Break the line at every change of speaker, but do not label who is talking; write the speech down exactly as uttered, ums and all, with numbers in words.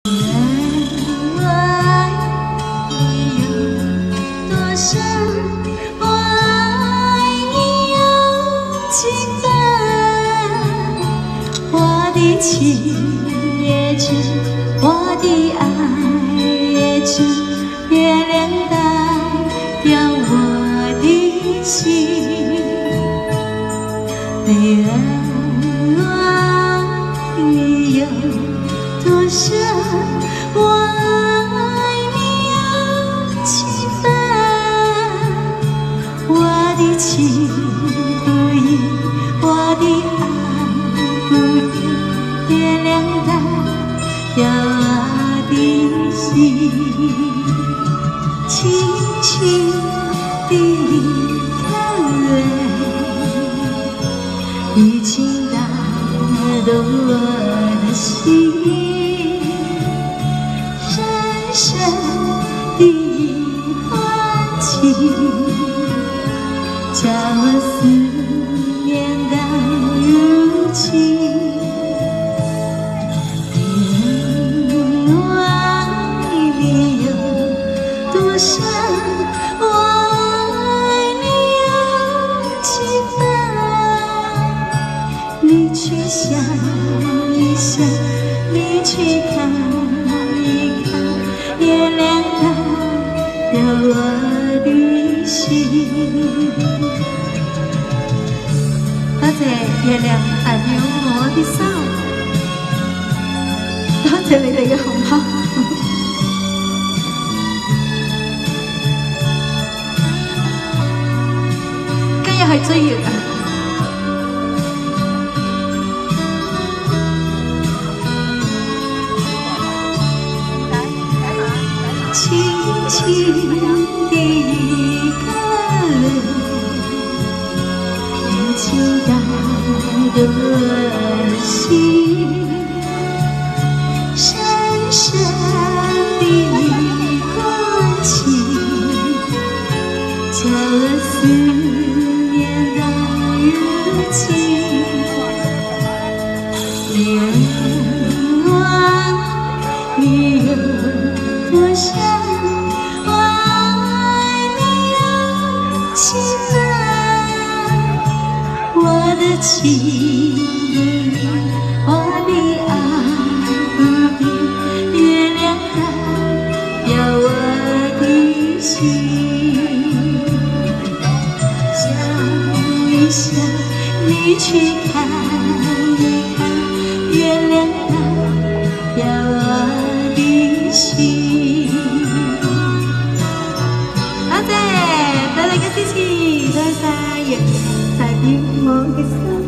情也真，我的爱也真，月亮代表我的心。没人爱你有多深，我爱你有几分。我的情不移，我的爱不变。 月亮代表我的心，轻轻地看泪，已经打动我的心，深深的欢情，叫我思念到如今。 多深，我爱你有几分？你去想一想，你去看一看，月亮代表我的心。多謝月亮代表我的心，多謝你哋嘅紅包。去追月啊！轻轻的一个泪，已经打动我的心，深深的关情，叫我思。 没人爱你有多深，我爱你有几分。我的情不移，我的爱不变，月亮代表我的心。想一想，你去看一看。 月亮代表我的心。多謝，多謝嘅支持，多謝月亮代表我嘅心。